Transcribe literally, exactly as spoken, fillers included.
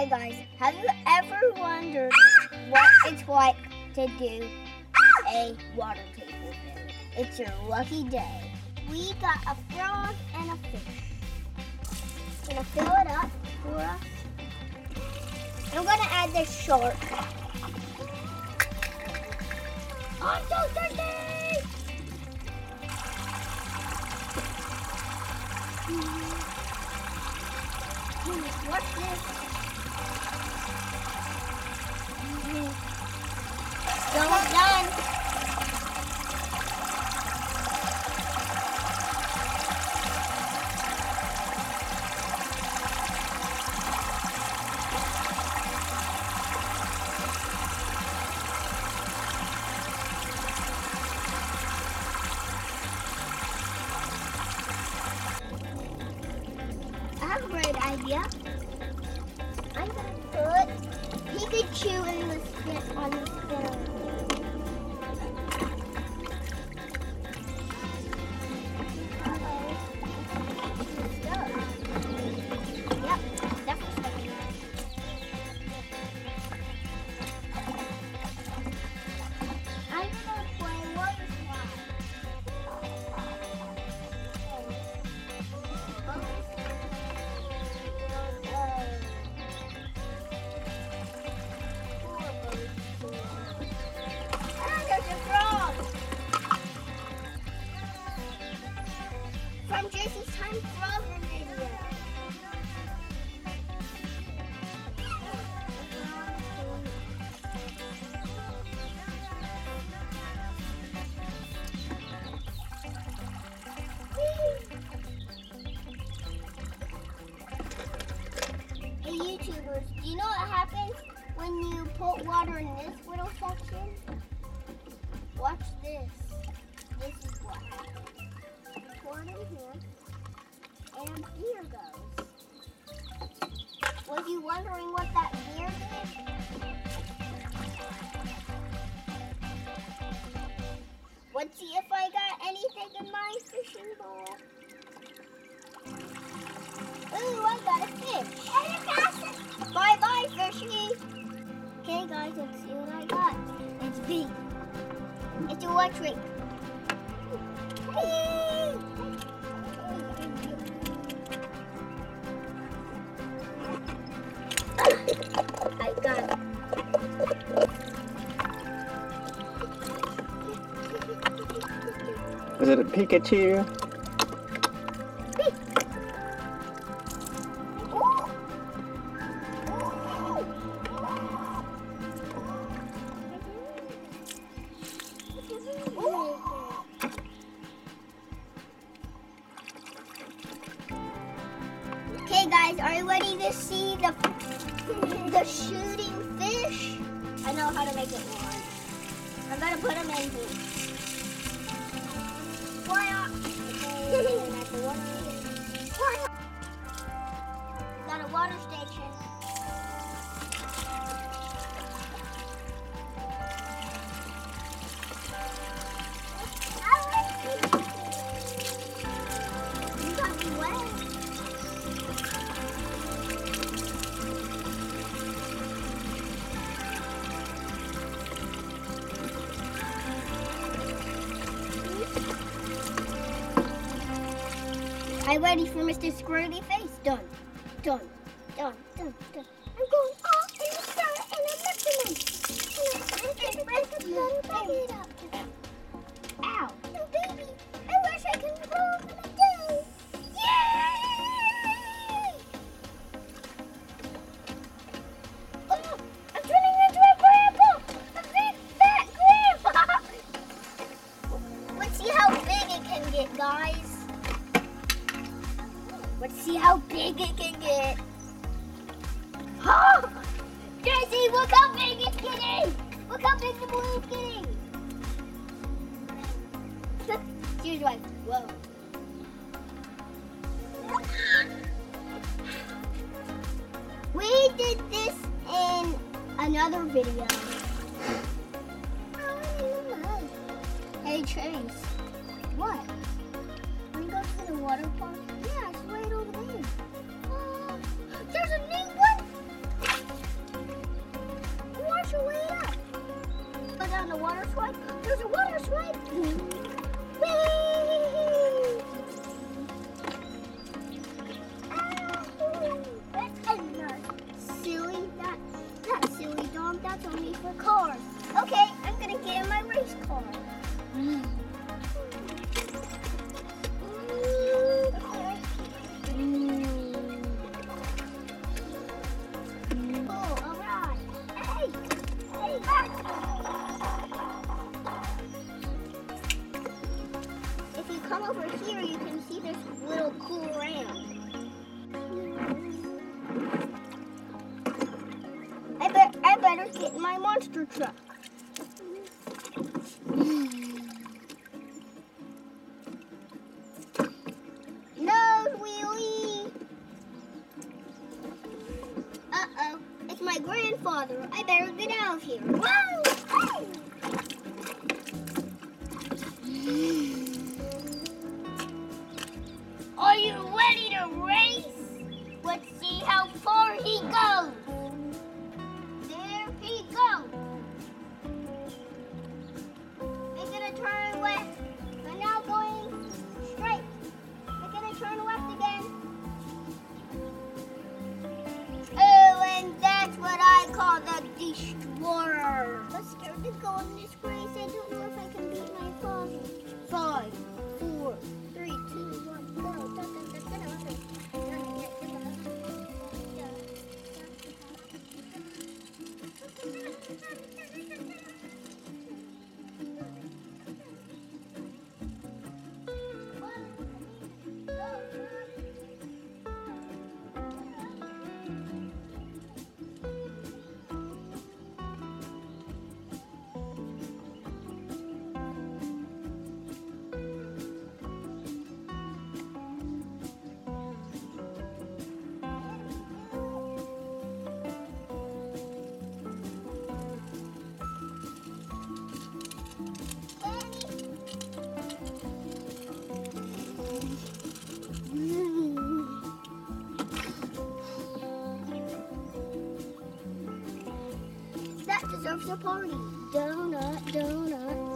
Hi guys, have you ever wondered what it's like to do a water table build? It's your lucky day. We got a frog and a fish. Gonna fill it up for us. I'm gonna add this shark. I'm so thirsty! What's this? Still not done. I have a great idea. I'm gonna put Pikachu in the spin on the spinner. Yep, that's what's going on. I'm gonna play water slide. From Jason's Time Frog video. Hey YouTubers, do you know what happens when you put water in this little section? Watch this. This is what happens. Pour it in here, and here goes. Was you wondering what that here did? Let's see if I got anything in my fishing bowl. Ooh, I got a fish. Bye bye, fishy. Okay, guys, let's see what I got. It's big. It's electric. Whee! I got it. Is it a Pikachu? Okay guys, are you ready to see the the shooting fish? I know how to make it one. I'm gonna put them in here. Fly up! Okay, that's the water. Fly up! Got a water station. You got me wet. I'm ready for Mister Squirty Face. Done. Done. Done. Done. Done. I'm going all in the sun and I'm lifting it. And I'm lifting it up. Ow. No, baby. I wish I could go for the day. Yay! Oh, I'm turning into a grandpa. A big fat grandpa. Let's see how big it can get, guys. Let's see how big it can get. Oh! Jesse, look how big it's getting! Look how big the balloon's getting! She was like, whoa. We did this in another video. Hey, Chase. What? Want to go to the water park? Yeah, it's right over there. Uh, there's a new one? water slide. There's a water slide. Whee! Silly, that, not a silly dog, that's only for cars. Okay, I'm gonna get in my race car. Mm. Oh, all right. Hey, hey, back. If you come over here, you can see this little cool ramp. I bet I better get in my monster truck. Nose wheelie. Uh-oh, it's my grandfather. I better get out of here. Whoa! Are you ready to race? Let's see how far he goes. There he goes. We're gonna turn left. We're now going straight. We're gonna turn left again. Oh, and that's what I call the destroyer. I'm scared to go in this race. I don't know if I can beat my father. Five, four, three, two, one, go. Da, da, da, da, da, da. That deserves a party. Donut, donut.